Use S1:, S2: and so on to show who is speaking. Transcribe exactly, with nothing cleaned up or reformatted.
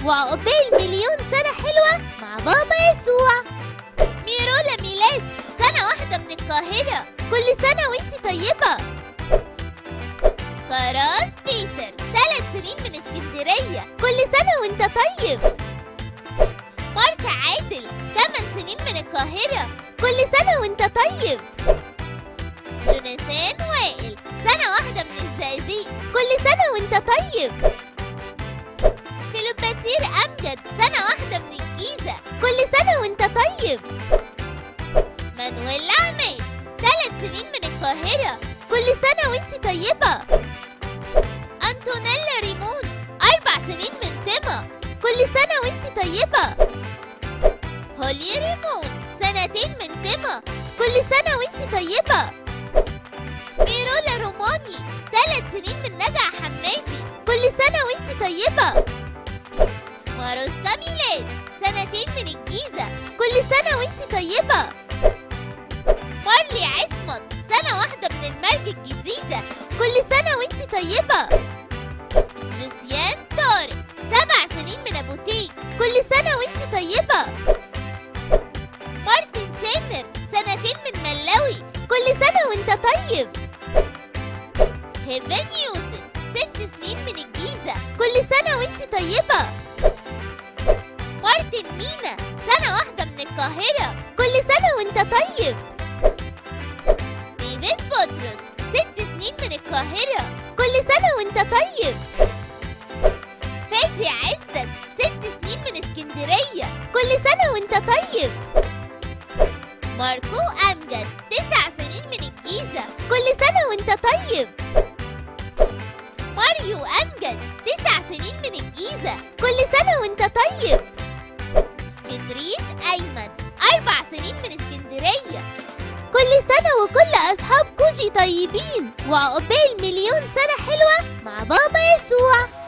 S1: وعقبال مليون سنة حلوة مع بابا يسوع. ميرولا ميلاد سنة واحدة من القاهرة، كل سنة وانتي طيبة. كراس بيتر ثلاث سنين من اسكندرية، كل سنة وانت طيب. مارك عادل ثمان سنين من القاهرة، كل سنة وانت طيب. جوناثان وائل سنة واحدة من الزقازيق، كل سنة وانت طيب. فيلوباتير أمجد سنة واحدة من الجيزة، كل سنة وانت طيب. مانويل عماد ثلاث سنين من القاهرة، كل سنة وانت طيبة. أنتونيلا ريمون أربع سنين من تما، كل سنة وانت طيبة. هولي ريمون سنتين من تما، كل سنة وانت طيبة. ميرولا روماني ثلاث سنين من نجع حمادي، كل سنة وانت طيبة. ماروستا ميلاد سنتين من الجيزة، كل سنة وانت طيبة. مارلي عصمت سنة واحدة من المرج الجديدة، كل سنة وانت طيبة. جوسيان طارق سبع سنين من أبو تيج، كل سنة وانت طيبة. مارتن سامر سنتين من ملاوي، كل سنة وانت طيب. هيفان يوسف ست سنين من الجيزة، كل سنة وانت طيبة. مارتن مينا سنة واحدة من القاهرة، كل سنة وانت طيب. ديفيد بطرس ست سنين من القاهرة، كل سنة وانت طيب. فادي عزت ست سنين من اسكندرية، كل سنة وانت طيب. ماركو أمجد تسع سنين من الجيزة، كل سنة وانت طيب. ماريو أمجد تسع سنين من الجيزة، كل سنة وانت طيب. مدريد أيمن أربع سنين من اسكندرية، كل سنة وكل أصحاب كوجي طيبين، وعقبال مليون سنة حلوة مع بابا يسوع.